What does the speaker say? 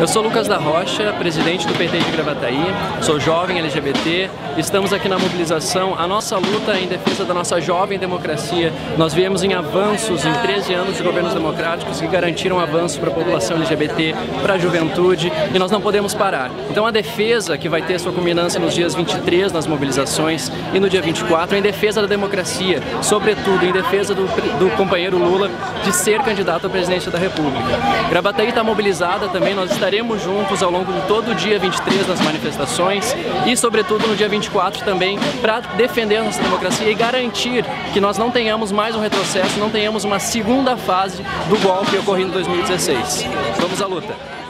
Eu sou Lucas da Rocha, presidente do PT de Gravataí, sou jovem LGBT, estamos aqui na mobilização. A nossa luta é em defesa da nossa jovem democracia. Nós viemos em avanços em 13 anos de governos democráticos que garantiram avanço para a população LGBT, para a juventude, e nós não podemos parar. Então a defesa que vai ter sua culminância nos dias 23 nas mobilizações e no dia 24 é em defesa da democracia, sobretudo em defesa do companheiro Lula de ser candidato à presidência da República. Gravataí está mobilizada também, nós estaremos juntos ao longo de todo o dia 23 nas manifestações e, sobretudo, no dia 24 também, para defender a nossa democracia e garantir que nós não tenhamos mais um retrocesso, não tenhamos uma segunda fase do golpe ocorrido em 2016. Vamos à luta!